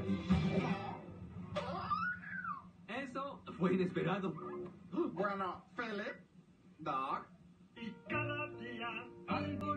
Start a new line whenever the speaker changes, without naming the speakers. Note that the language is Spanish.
Eso fue inesperado.
Bueno, Philip, Doc.
Y cada día algo